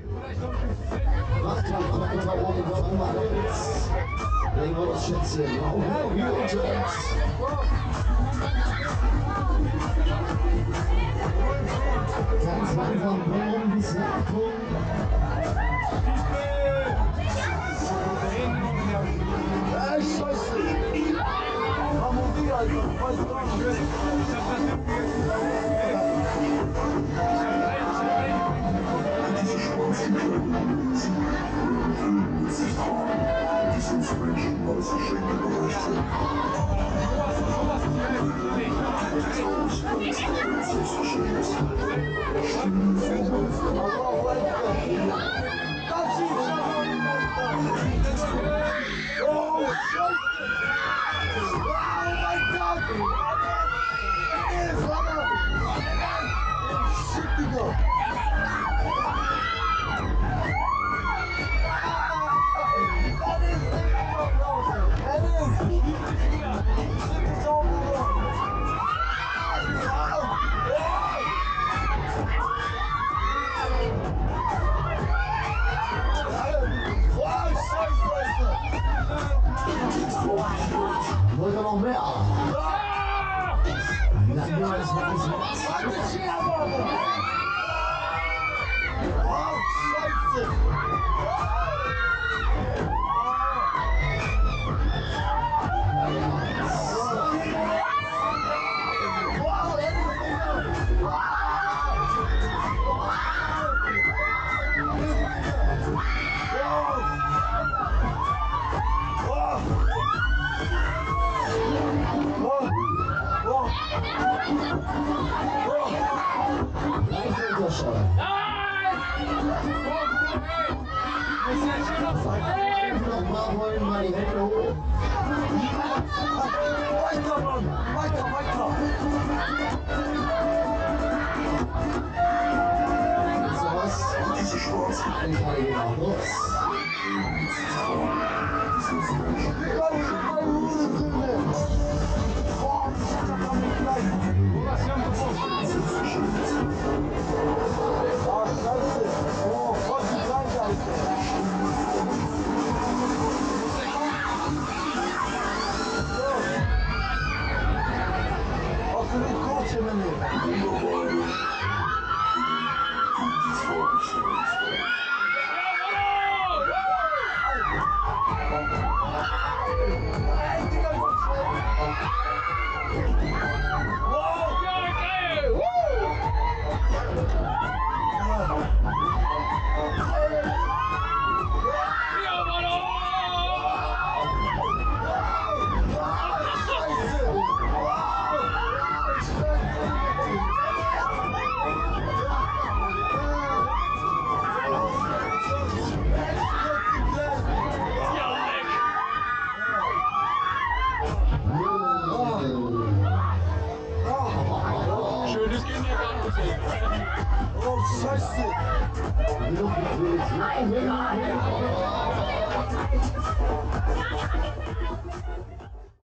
Macht mal, aber immer oben, noch mal links. Legen wir das Schätzchen. Oh, wie unterwegs. Ganz langsam bringen bis Achtung. Ey, Scheiße! Harmonie, Alter! Was ist das? Diese schwarzen Kleidung sich die sind für Menschen ausgeschränkte Bereiche. Oh, Scheiße! Oh mein Gott! Shit, Digga! Wollt ihr noch mehr? Dann nur als was. Oh, Scheiße! Nochmal wollen wir die Hände hoch. Weiter, Mann! Weiter, weiter! So was? Diese Schwarze. Ein Teil nach Hus. Oh, Scheiße!